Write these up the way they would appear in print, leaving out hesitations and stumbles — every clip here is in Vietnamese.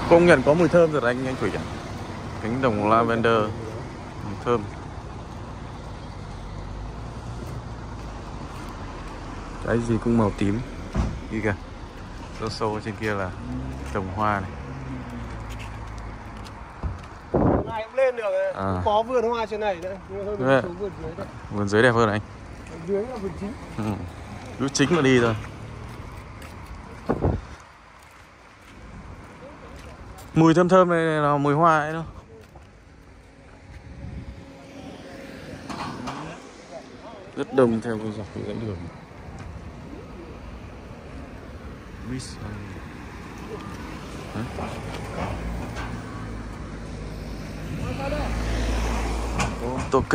Công nhận có mùi thơm rồi đấy anh Thủy ạ. Cánh đồng lavender mùi thơm. Cái gì cũng màu tím. Đi kìa. Sâu sâu trên kia là trồng hoa này. Này cũng lên được. Cũng có vườn hoa trên này nữa. Nhưng mà thôi xuống vườn dưới đấy. Vườn dưới đẹp hơn anh. Dưới là vườn chính. Cứ chính mà đi thôi. Mùi thơm thơm này là mùi hoa ấy đâu. Rất đông theo cái dọc cái dãy đường. Ok.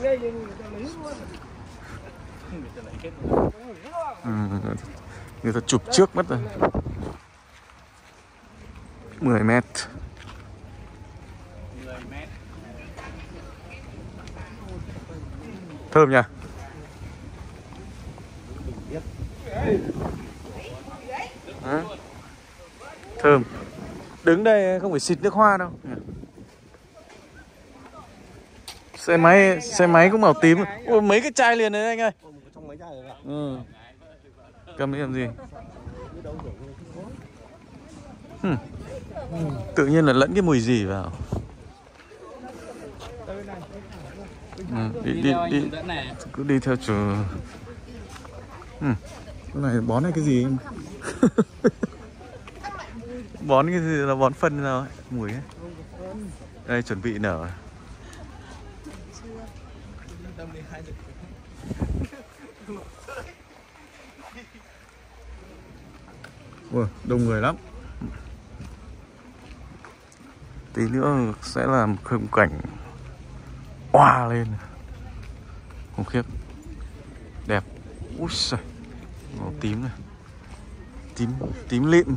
Người ta chụp trước mất rồi. 10 mét. Thơm nha. Thơm. Đứng đây không phải xịt nước hoa đâu. Xe máy cũng màu tím. Ôi, mấy cái chai liền đấy anh ơi. Cầm đi làm gì? Tự nhiên là lẫn cái mùi gì vào. Đi cứ đi theo chỗ. Cái này bón này cái gì? Bón cái gì là bón phân nào ấy, mùi ấy. Đây chuẩn bị nở. Ui, đông người lắm. Tí nữa sẽ làm khung cảnh oa lên. Khủng khiếp. Đẹp. Úi giời. Màu tím này. Tím lịm.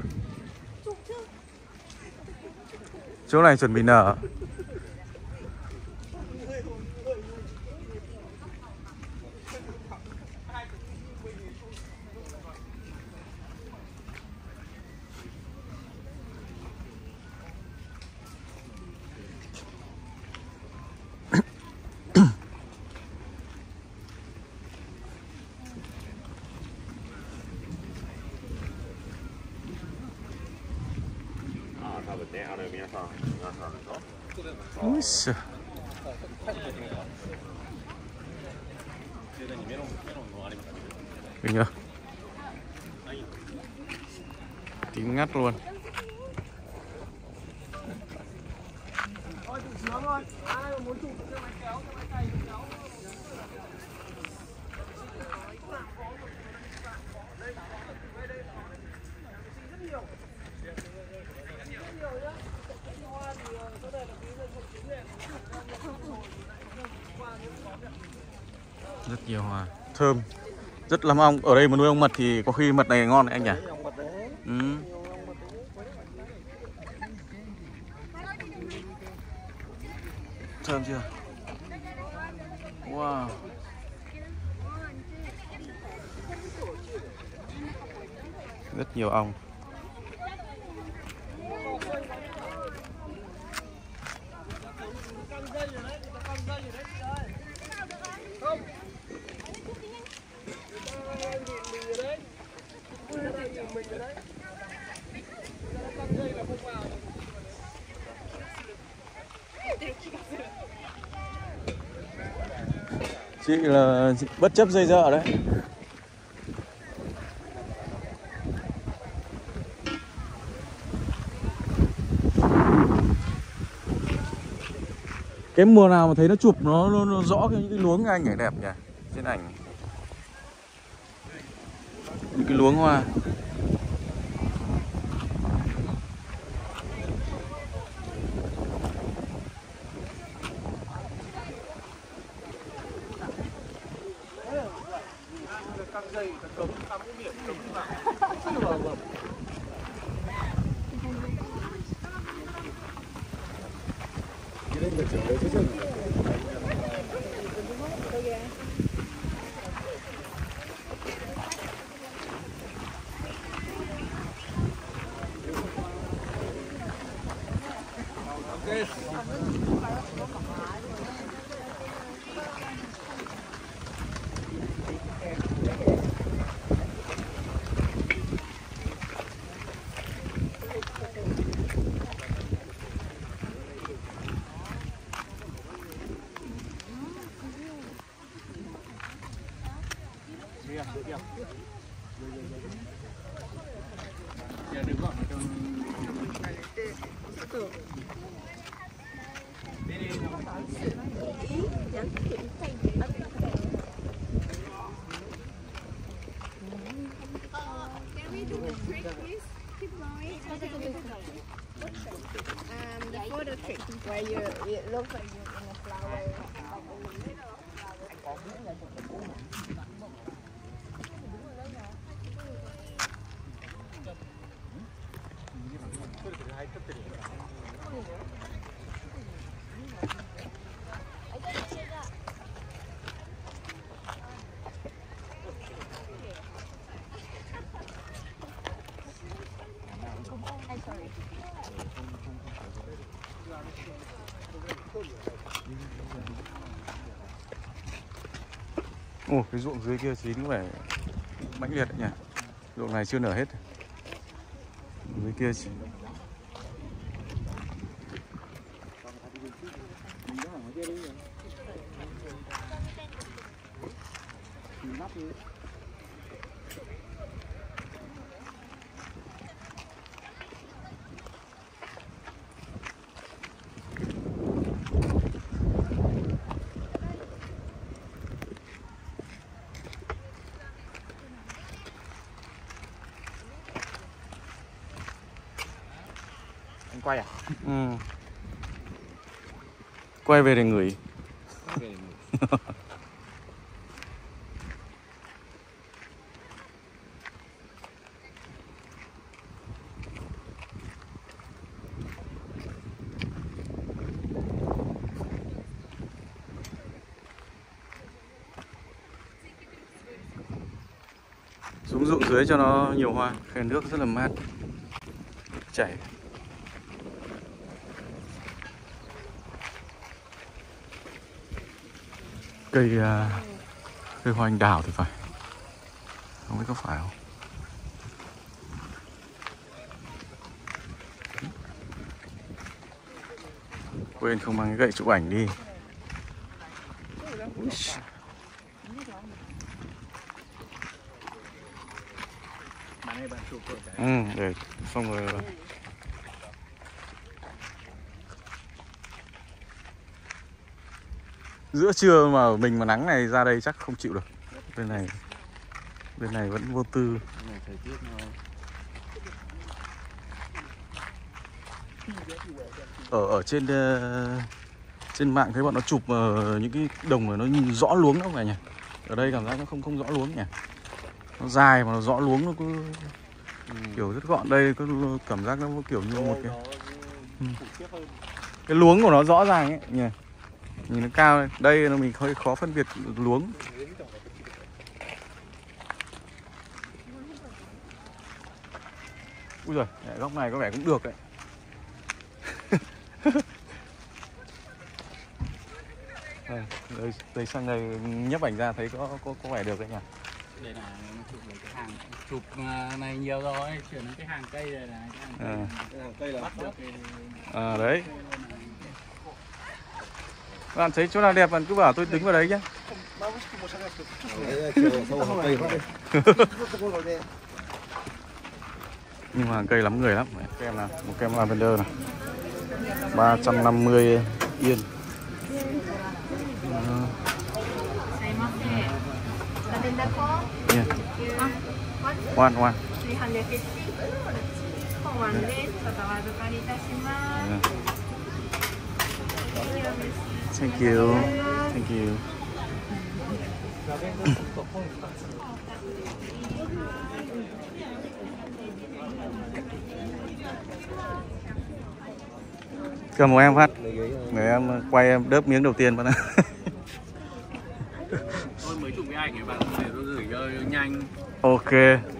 Chỗ này chuẩn bị nở. Úi giời. Kinh chưa? Tím ngắt luôn. Rất nhiều hoa. Thơm. Rất lắm ong. Ở đây mà nuôi ong mật thì có khi mật này ngon đấy anh nhỉ? Thơm chưa? Wow. Rất nhiều ong. Chị là bất chấp dây dợ đấy. Cái mùa nào mà thấy nó chụp nó rõ những cái luống anh nhảy đẹp nhỉ trên ảnh. Những cái luống hoa. The photo trick where it looks like you're in a flower. Ồ, cái ruộng dưới kia chín có vẻ mãnh liệt đấy nhỉ. Ruộng này chưa nở hết. Dưới kia chỉ... Anh quay à? Ừ. Quay về để ngửi. Xuống ruộng dưới cho nó nhiều hoa, khe nước rất là mát, chảy. Cây hoa anh đào thì phải, không biết có phải không. Quên không mang cái gậy chụp ảnh đi. Để xong rồi. Giữa trưa mà mình mà nắng này ra đây chắc không chịu được. Bên này vẫn vô tư. Ở trên mạng thấy bọn nó chụp những cái đồng mà nó nhìn rõ luống đâu này nhỉ. Ở đây cảm giác nó không rõ luống nhỉ. Nó dài mà nó rõ luống, nó cứ kiểu rất gọn. Đây có cảm giác nó kiểu như một cái luống của nó rõ ràng ấy nhỉ. Nhìn nó cao này. Đây là mình hơi khó phân biệt luống. Ui giời, góc này có vẻ cũng được đấy. Đây sang đây nhấp ảnh ra thấy có vẻ được đấy nhỉ. Đây là chụp cái hàng chụp này nhiều rồi, chuyển đến cái hàng cây này là cái hàng cây là bắt được cái... đấy. Bạn thấy chỗ nào đẹp bạn cứ bảo tôi đứng vào đấy nhé. Nhưng mà cây lắm người lắm. Kem nào, một kem lavender này 350 yên. Yeah. One. Yeah. Thank you. Thank you. Cầm một em phát. Để em quay em đớp miếng đầu tiên bạn ạ. Tôi mới chụp cái ảnh ấy bạn, để tôi gửi cho nhanh. Ok.